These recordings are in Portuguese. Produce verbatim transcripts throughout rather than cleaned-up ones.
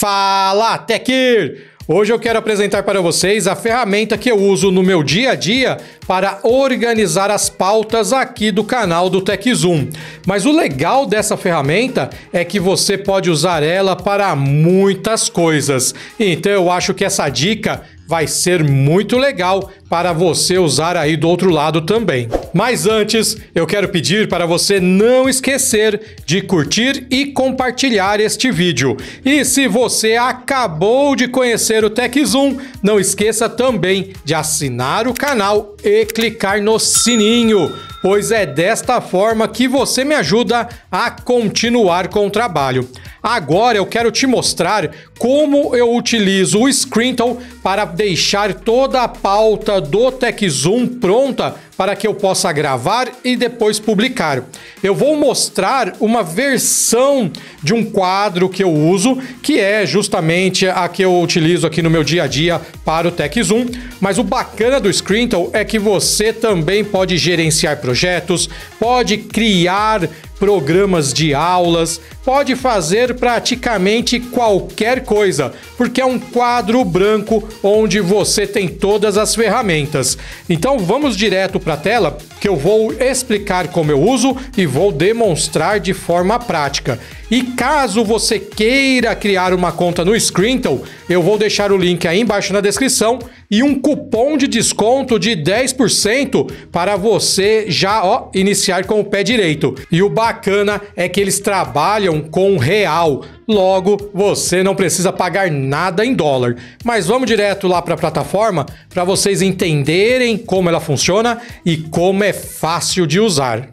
Fala, Techer! Hoje eu quero apresentar para vocês a ferramenta que eu uso no meu dia a dia para organizar as pautas aqui do canal do TechZoom. Mas o legal dessa ferramenta é que você pode usar ela para muitas coisas. Então eu acho que essa dica vai ser muito legal para você usar aí do outro lado também. Mas antes, eu quero pedir para você não esquecer de curtir e compartilhar este vídeo. E se você acabou de conhecer o TechZoom, não esqueça também de assinar o canal e clicar no sininho, pois é desta forma que você me ajuda a continuar com o trabalho. Agora eu quero te mostrar como eu utilizo o Screentel para deixar toda a pauta do TechZoom pronta para que eu possa gravar e depois publicar. Eu vou mostrar uma versão de um quadro que eu uso, que é justamente a que eu utilizo aqui no meu dia a dia para o TechZoom, mas o bacana do Screentel é que você também pode gerenciar projetos, pode criar programas de aulas, pode fazer praticamente qualquer coisa, porque é um quadro branco onde você tem todas as ferramentas. Então vamos direto para a tela, que eu vou explicar como eu uso e vou demonstrar de forma prática. E caso você queira criar uma conta no Screentel, eu vou deixar o link aí embaixo na descrição e um cupom de desconto de dez por cento para você já ó, iniciar com o pé direito. E o bacana é que eles trabalham com real, logo você não precisa pagar nada em dólar. Mas vamos direto lá para a plataforma para vocês entenderem como ela funciona e como é fácil de usar.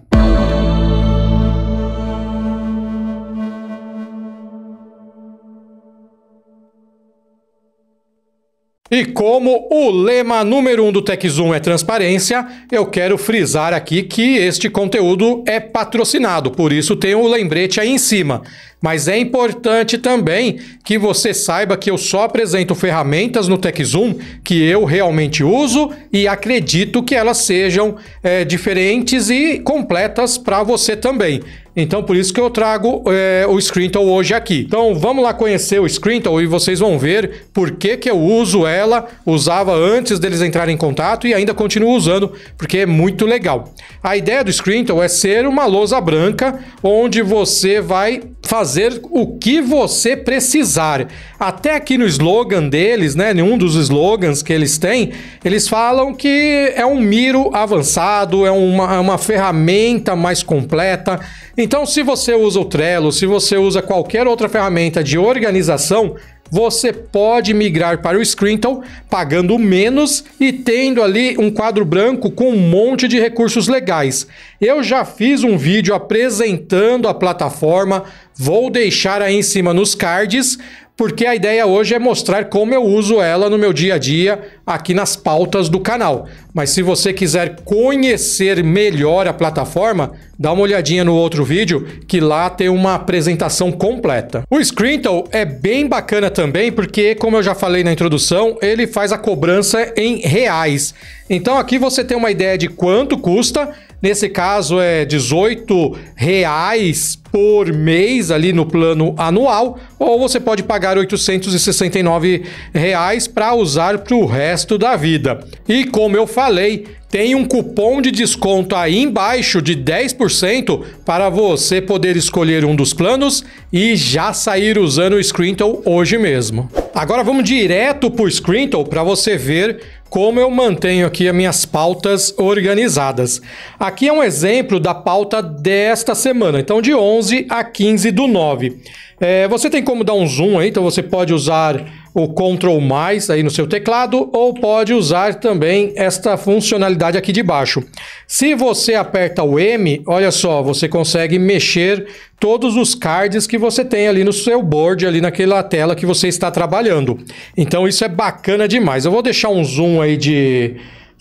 E como o lema número um do TechZoom é transparência, eu quero frisar aqui que este conteúdo é patrocinado, por isso tem o lembrete aí em cima. Mas é importante também que você saiba que eu só apresento ferramentas no TechZoom que eu realmente uso e acredito que elas sejam é, diferentes e completas para você também. Então, por isso que eu trago é, o Screentel hoje aqui. Então, vamos lá conhecer o Screentel e vocês vão ver por que que eu uso ela, usava antes deles entrarem em contato e ainda continuo usando, porque é muito legal. A ideia do Screentel é ser uma lousa branca, onde você vai fazer o que você precisar. Até aqui no slogan deles, né, nenhum dos slogans que eles têm, eles falam que é um Miro avançado, é uma, é uma ferramenta mais completa. Então, se você usa o Trello, se você usa qualquer outra ferramenta de organização, você pode migrar para o Screentel pagando menos e tendo ali um quadro branco com um monte de recursos legais. Eu já fiz um vídeo apresentando a plataforma, vou deixar aí em cima nos cards, porque a ideia hoje é mostrar como eu uso ela no meu dia a dia aqui nas pautas do canal. Mas se você quiser conhecer melhor a plataforma, dá uma olhadinha no outro vídeo, que lá tem uma apresentação completa. O Screentel é bem bacana também, porque, como eu já falei na introdução, ele faz a cobrança em reais. Então aqui você tem uma ideia de quanto custa. Nesse caso é dezoito reais por mês ali no plano anual, ou você pode pagar oitocentos e sessenta e nove reais para usar para o resto da vida. E como eu falei, tem um cupom de desconto aí embaixo de dez por cento para você poder escolher um dos planos e já sair usando o Screentel hoje mesmo. Agora vamos direto para o Screentel para você ver como eu mantenho aqui as minhas pautas organizadas. Aqui é um exemplo da pauta desta semana, então de onze a quinze do nove. É, você tem como dar um zoom aí, então você pode usar o control mais aí no seu teclado ou pode usar também esta funcionalidade aqui de baixo. Se você aperta o M, olha só, você consegue mexer todos os cards que você tem ali no seu board, ali naquela tela que você está trabalhando. Então isso é bacana demais. Eu vou deixar um zoom aí de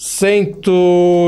cento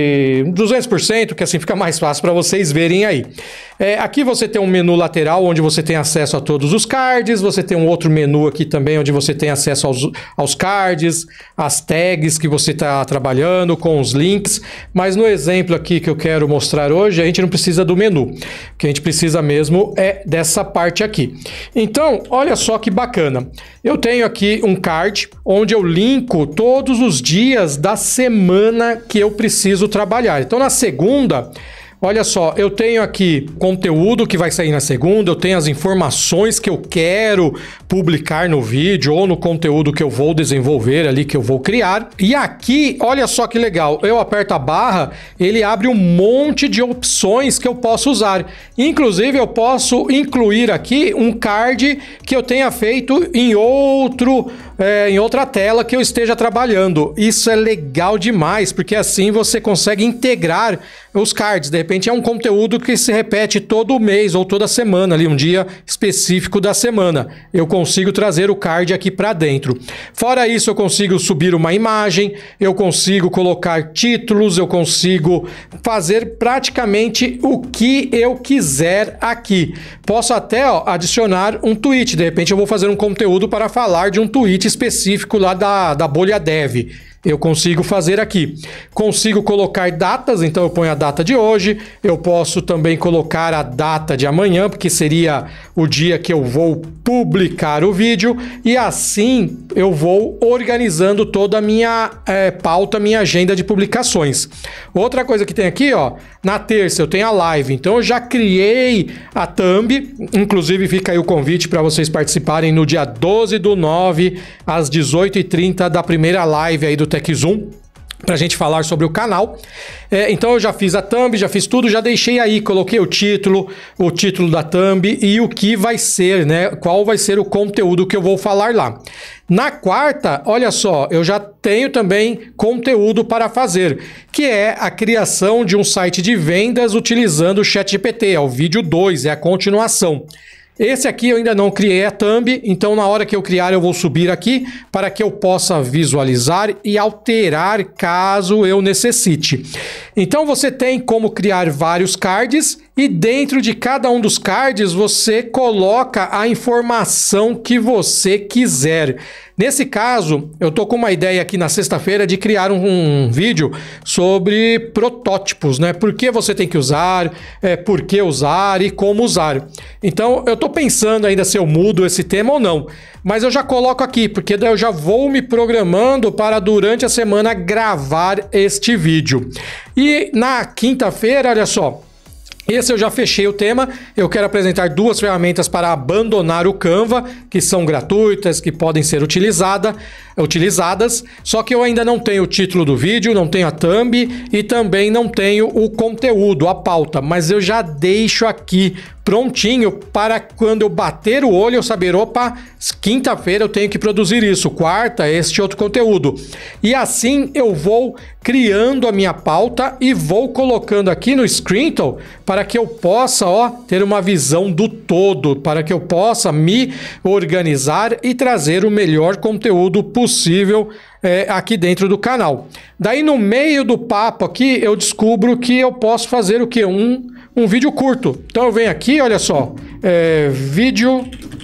e duzentos por cento, que assim fica mais fácil para vocês verem aí. É, aqui você tem um menu lateral onde você tem acesso a todos os cards, você tem um outro menu aqui também onde você tem acesso aos, aos cards, as tags que você está trabalhando, com os links, mas no exemplo aqui que eu quero mostrar hoje, a gente não precisa do menu, o que a gente precisa mesmo é dessa parte aqui. Então, olha só que bacana, eu tenho aqui um card onde eu linko todos os dias da semana que eu preciso trabalhar. Então, na segunda, olha só, eu tenho aqui conteúdo que vai sair na segunda, eu tenho as informações que eu quero publicar no vídeo ou no conteúdo que eu vou desenvolver ali, que eu vou criar. E aqui, olha só que legal, eu aperto a barra, ele abre um monte de opções que eu posso usar. Inclusive, eu posso incluir aqui um card que eu tenha feito em outro... É, em outra tela que eu esteja trabalhando. Isso é legal demais, porque assim você consegue integrar os cards. De repente é um conteúdo que se repete todo mês ou toda semana, ali um dia específico da semana. Eu consigo trazer o card aqui para dentro. Fora isso, eu consigo subir uma imagem, eu consigo colocar títulos, eu consigo fazer praticamente o que eu quiser aqui. Posso até ó, adicionar um tweet. De repente eu vou fazer um conteúdo para falar de um tweet específico lá da, da bolha dev. Eu consigo fazer aqui. Consigo colocar datas, então eu ponho a data de hoje. Eu posso também colocar a data de amanhã, porque seria o dia que eu vou publicar o vídeo. E assim eu vou organizando toda a minha é, pauta, minha agenda de publicações. Outra coisa que tem aqui, ó, na terça eu tenho a live. Então eu já criei a thumb. Inclusive fica aí o convite para vocês participarem no dia doze do nove, às dezoito e trinta, da primeira live aí do TechZoom, para a gente falar sobre o canal. É, então eu já fiz a thumb, já fiz tudo, já deixei aí, coloquei o título, o título da thumb e o que vai ser, né? Qual vai ser o conteúdo que eu vou falar lá. Na quarta, olha só, eu já tenho também conteúdo para fazer, que é a criação de um site de vendas utilizando o ChatGPT, é o vídeo dois, é a continuação. Esse aqui eu ainda não criei a thumb, então na hora que eu criar eu vou subir aqui para que eu possa visualizar e alterar caso eu necessite. Então você tem como criar vários cards e dentro de cada um dos cards você coloca a informação que você quiser. Nesse caso, eu tô com uma ideia aqui na sexta-feira de criar um, um vídeo sobre protótipos, né? Por que você tem que usar, é, por que usar e como usar. Então, eu tô pensando ainda se eu mudo esse tema ou não. Mas eu já coloco aqui, porque daí eu já vou me programando para durante a semana gravar este vídeo. E na quinta-feira, olha só, esse eu já fechei o tema, eu quero apresentar duas ferramentas para abandonar o Canva, que são gratuitas, que podem ser utilizada, utilizadas, só que eu ainda não tenho o título do vídeo, não tenho a thumb e também não tenho o conteúdo, a pauta, mas eu já deixo aqui prontinho para quando eu bater o olho eu saber, opa, quinta-feira eu tenho que produzir isso, quarta este outro conteúdo. E assim eu vou criando a minha pauta e vou colocando aqui no Screentel para que eu possa, ó, ter uma visão do todo, para que eu possa me organizar e trazer o melhor conteúdo possível é, aqui dentro do canal. Daí no meio do papo aqui eu descubro que eu posso fazer o que? Um Um vídeo curto. Então eu venho aqui, olha só, é, vídeo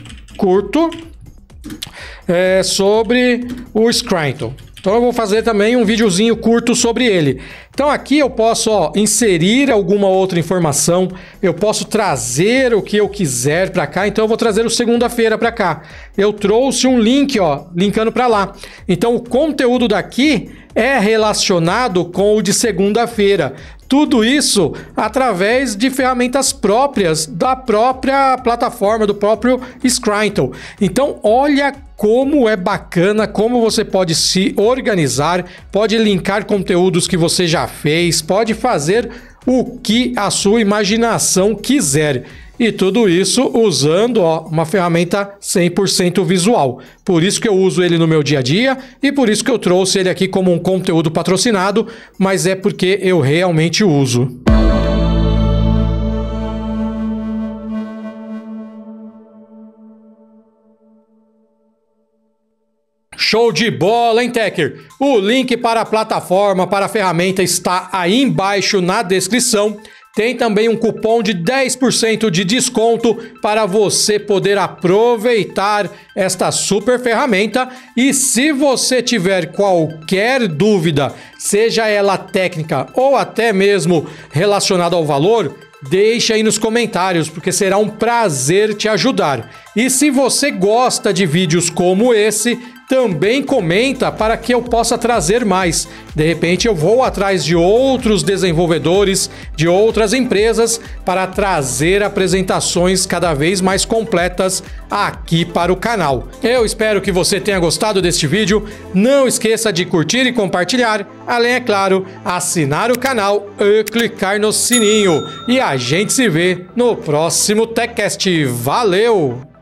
curto é, sobre o Screentel. Então eu vou fazer também um videozinho curto sobre ele. Então aqui eu posso ó, inserir alguma outra informação, eu posso trazer o que eu quiser para cá, então eu vou trazer o segunda-feira para cá. Eu trouxe um link, ó, linkando para lá. Então o conteúdo daqui é relacionado com o de segunda-feira. Tudo isso através de ferramentas próprias da própria plataforma, do próprio Screentel. Então, olha como é bacana, como você pode se organizar, pode linkar conteúdos que você já fez, pode fazer o que a sua imaginação quiser. E tudo isso usando ó, uma ferramenta cem por cento visual. Por isso que eu uso ele no meu dia a dia e por isso que eu trouxe ele aqui como um conteúdo patrocinado, mas é porque eu realmente uso. Show de bola, hein, Techer? O link para a plataforma, para a ferramenta está aí embaixo na descrição. Tem também um cupom de dez por cento de desconto para você poder aproveitar esta super ferramenta. E se você tiver qualquer dúvida, seja ela técnica ou até mesmo relacionada ao valor, deixa aí nos comentários, porque será um prazer te ajudar. E se você gosta de vídeos como esse, também comenta para que eu possa trazer mais. De repente eu vou atrás de outros desenvolvedores, de outras empresas, para trazer apresentações cada vez mais completas aqui para o canal. Eu espero que você tenha gostado deste vídeo. Não esqueça de curtir e compartilhar, além, é claro, assinar o canal e clicar no sininho. E a gente se vê no próximo TechCast. Valeu!